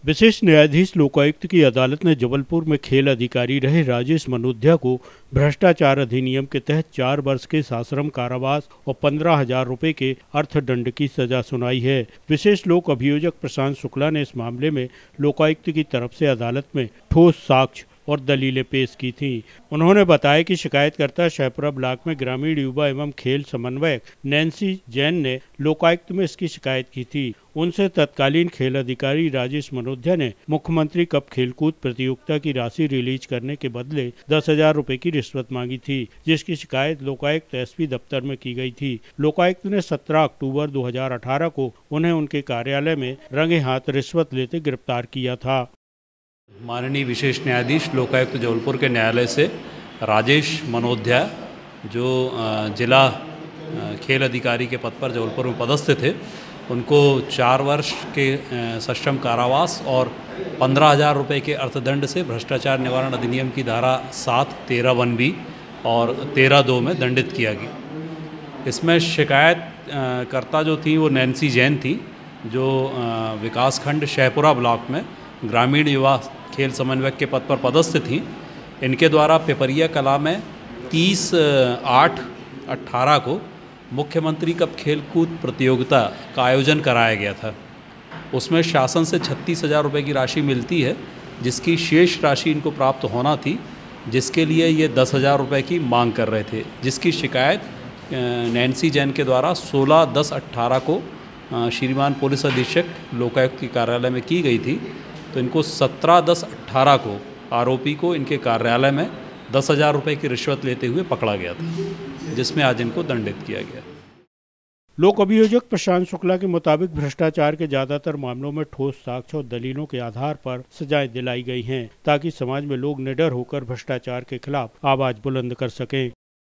विशेष न्यायाधीश लोकायुक्त की अदालत ने जबलपुर में खेल अधिकारी रहे राजेश मनोध्या को भ्रष्टाचार अधिनियम के तहत 4 वर्ष के सश्रम कारावास और 15,000 रुपए के अर्थदंड की सजा सुनाई है। विशेष लोक अभियोजक प्रशांत शुक्ला ने इस मामले में लोकायुक्त की तरफ से अदालत में ठोस साक्ष्य और दलीलें पेश की थीं। उन्होंने बताया कि शिकायतकर्ता शाहपुरा ब्लॉक में ग्रामीण युवा एवं खेल समन्वयक नैन्सी जैन ने लोकायुक्त में इसकी शिकायत की थी। उनसे तत्कालीन खेल अधिकारी राजेश मनोध्या ने मुख्यमंत्री कप खेलकूद प्रतियोगिता की राशि रिलीज करने के बदले 10,000 रुपए की रिश्वत मांगी थी, जिसकी शिकायत लोकायुक्त एसपी दफ्तर में की गई थी। लोकायुक्त ने 17 अक्टूबर 2018 को उन्हें उनके कार्यालय में रंगे हाथ रिश्वत लेते गिरफ्तार किया था। माननीय विशेष न्यायाधीश लोकायुक्त जबलपुर के न्यायालय से राजेश मनोध्या जो जिला खेल अधिकारी के पद पर जबलपुर में पदस्थ थे, उनको 4 वर्ष के सश्रम कारावास और 15,000 रुपये के अर्थदंड से भ्रष्टाचार निवारण अधिनियम की धारा 7, 13(1)(b) और 13(2) में दंडित किया गया। इसमें शिकायत कर्ता जो थी वो नैन्सी जैन थी, जो विकासखंड शाहपुरा ब्लॉक में ग्रामीण युवा खेल समन्वयक के पद पर पदस्थ थी। इनके द्वारा पिपरिया कला में 30/8/18 को मुख्यमंत्री कप खेलकूद प्रतियोगिता का आयोजन कराया गया था। उसमें शासन से 36,000 रुपये की राशि मिलती है, जिसकी शेष राशि इनको प्राप्त होना थी, जिसके लिए ये 10,000 रुपये की मांग कर रहे थे, जिसकी शिकायत नैन्सी जैन के द्वारा 16/10/18 को श्रीमान पुलिस अधीक्षक लोकायुक्त के कार्यालय में की गई थी। तो इनको 17/10/18 को आरोपी को इनके कार्यालय में 10,000 रुपये की रिश्वत लेते हुए पकड़ा गया था, जिसमें आज इनको दंडित किया गया। लोक अभियोजक प्रशांत शुक्ला के मुताबिक भ्रष्टाचार के ज्यादातर मामलों में ठोस साक्ष्य और दलीलों के आधार पर सजाएं दिलाई गई हैं, ताकि समाज में लोग निडर होकर भ्रष्टाचार के खिलाफ आवाज बुलंद कर सकें।